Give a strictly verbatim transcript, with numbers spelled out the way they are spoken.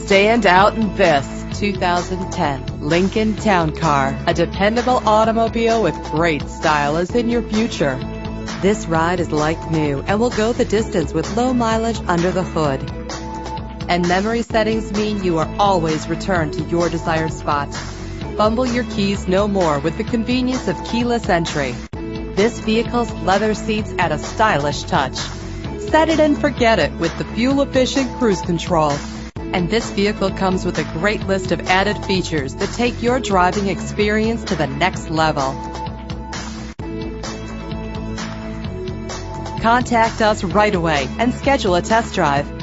Stand out in this two thousand ten Lincoln Town Car. A dependable automobile with great style is in your future. This ride is like new and will go the distance with low mileage under the hood. And memory settings mean you are always returned to your desired spot. Fumble your keys no more with the convenience of keyless entry. This vehicle's leather seats add a stylish touch. Set it and forget it with the fuel-efficient cruise control. And this vehicle comes with a great list of added features that take your driving experience to the next level. Contact us right away and schedule a test drive.